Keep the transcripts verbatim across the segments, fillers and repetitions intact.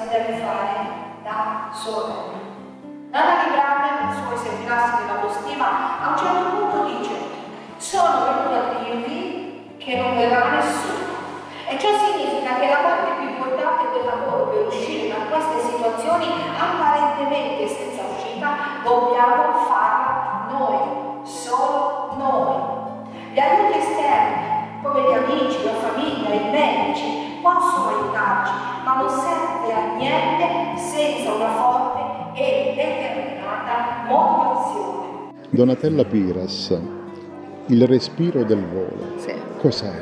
si deve fare da sole. Nana Librana, nel suo esemplare dell'autostima, a un certo punto dice: sono venuto a dirvi che non verrà nessuno. E ciò significa che la parte più importante del lavoro per uscire da queste situazioni apparentemente senza uscita dobbiamo farla noi, solo noi. Gli aiuti esterni, come gli amici, la famiglia, i medici, possono aiutarci, ma non serve a niente senza una forte e determinata motivazione. Donatella Piras, il respiro del volo, sì. Cos'è?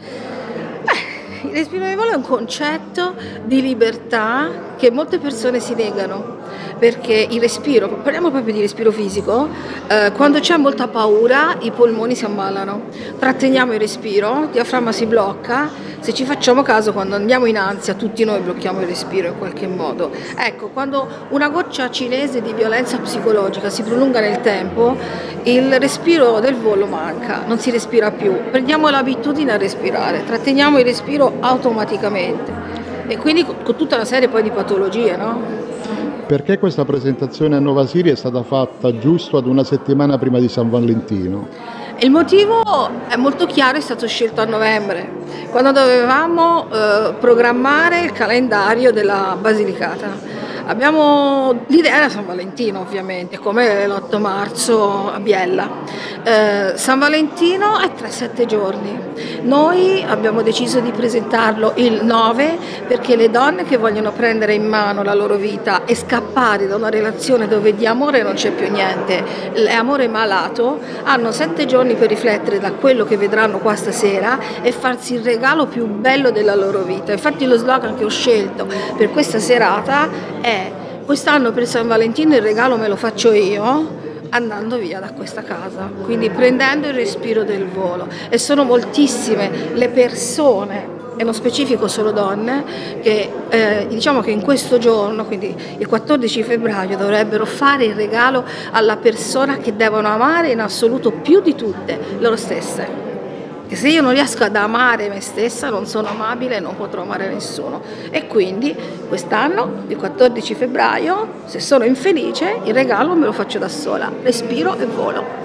Il respiro del volo è un concetto di libertà che molte persone si negano, perché il respiro, parliamo proprio di respiro fisico, eh, quando c'è molta paura i polmoni si ammalano, tratteniamo il respiro, il diaframma si blocca, se ci facciamo caso quando andiamo in ansia tutti noi blocchiamo il respiro in qualche modo. Ecco, quando una goccia cinese di violenza psicologica si prolunga nel tempo, il respiro del volo manca, non si respira più, prendiamo l'abitudine a respirare, tratteniamo il respiro automaticamente e quindi con tutta una serie poi di patologie, no? Perché questa presentazione a Nova Siria è stata fatta giusto ad una settimana prima di San Valentino? Il motivo è molto chiaro, è stato scelto a novembre, quando dovevamo eh, programmare il calendario della Basilicata. Abbiamo l'idea era San Valentino, ovviamente, come l'otto marzo a Biella. Eh, San Valentino è tra sette giorni. Noi abbiamo deciso di presentarlo il nove perché le donne che vogliono prendere in mano la loro vita e scappare da una relazione dove di amore non c'è più niente, l'amore malato, hanno sette giorni per riflettere da quello che vedranno qua stasera e farsi il regalo più bello della loro vita. Infatti lo slogan che ho scelto per questa serata è: quest'anno per San Valentino il regalo me lo faccio io andando via da questa casa, quindi prendendo il respiro del volo. E sono moltissime le persone, e non specifico solo donne, che eh, diciamo che in questo giorno, quindi il quattordici febbraio, dovrebbero fare il regalo alla persona che devono amare in assoluto più di tutte, loro stesse. Che se io non riesco ad amare me stessa, non sono amabile e non potrò amare nessuno. E quindi quest'anno, il quattordici febbraio, se sono infelice, il regalo me lo faccio da sola, respiro e volo.